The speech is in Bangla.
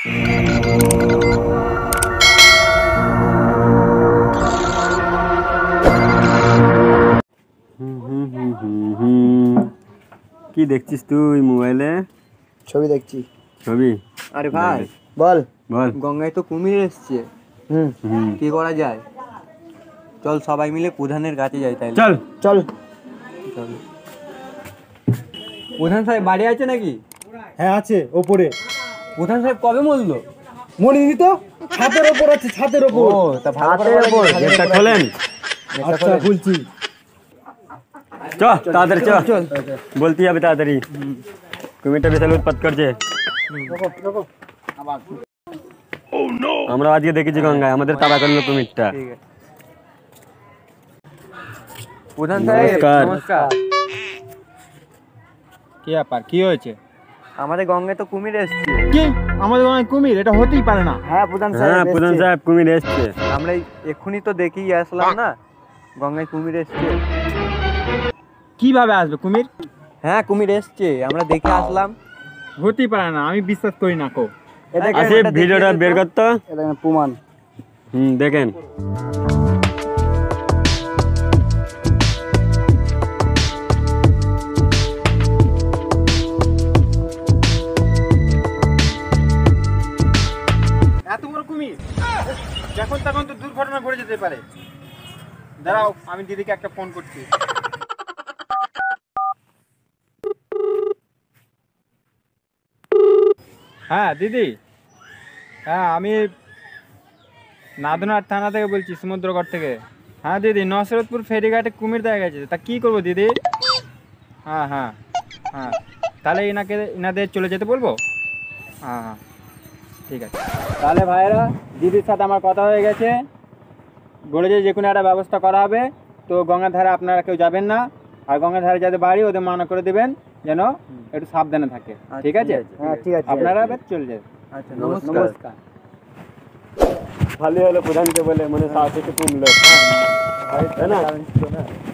কি দেখছিস তুই মোবাইলে? ছবি দেখছি। ছবি? আরে ভাই বল বল। গঙ্গায় তো কুমির এসছে, কি করা যায়? চল সবাই মিলে প্রধানের কাছে যাই। তাই চল চল। প্রধান সাহেব বাড়ি আছে নাকি? হ্যাঁ আছে, ওপরে। প্রধান সাহেব কবে মরলো? মরিনি তো, ছাদের ওপর আছে, ছাদের ওপর। ও তা ভালো করে বল। গেটটা খোলেন। আচ্ছা খুলছি। চ তাড়াতাড়ি চ, বলতে হবে তাড়াতাড়ি। কুমিরটা বিশাল উৎপাত করছে। আমরা আজকে দেখেছি গঙ্গায়, আমাদের তাড়া করলো কুমিরটা। ঠিক আছে। প্রধান সাহেব নমস্কার। নমস্কার। কি ব্যাপার, কি হয়েছে? আমাদের গঙ্গায় তো কুমির এসছে। কি আমাদের গায়ে কুমির? এটা হতেই পারে না। হ্যাঁ প্রধান হ্যাঁ প্রধান সাহেব, কুমির এসছে। আমরা এক্ষুনি তো দেখেই আসলাম না, গঙ্গায় কুমির এসছে। কিভাবে আসবে কুমির? হ্যাঁ কুমির এসছে, আমরা দেখে আসলাম। হতেই পারে না, আমি বিশ্বাস করি না। কো আসি ভিডিওটা বের করতো। এটা প্রমাণ। দেখেন। এত বড় কুমির, যখন তখন তো দুর্ঘটনা ঘটে যেতে পারে। দাঁড়াও, আমি দিদিকে একটা ফোন করছি। হ্যাঁ দিদি, হ্যাঁ আমি নাদনহাট থানা থেকে বলছি, সমুদ্রগড় থেকে। হ্যাঁ দিদি, নসরতপুর ফেরিঘাটে কুমির দেখা গেছে। তা কী করবো দিদি? হ্যাঁ হ্যাঁ হ্যাঁ, তাহলে এনাদের চলে যেতে বলবো? হ্যাঁ হ্যাঁ ঠিক আছে। তাহলে ভাইয়েরা, দিদির সাথে আমার কথা হয়ে গেছে, বলেছে যে কোনো একটা ব্যবস্থা করা হবে। তো গঙ্গার ধারে আপনারা কেউ যাবেন না, আর গঙ্গার ধারে যাদের বাড়ি ওদের মানা করে দেবেন যেন একটু সাবধানে থাকে। ঠিক আছে? হ্যাঁ ঠিক আছে, আপনারা এবার চলে যাবেন। আচ্ছা নমস্কার। ভালো হলো প্রধানকে বলে, মানে সাহস একটু কমলো, তাই না?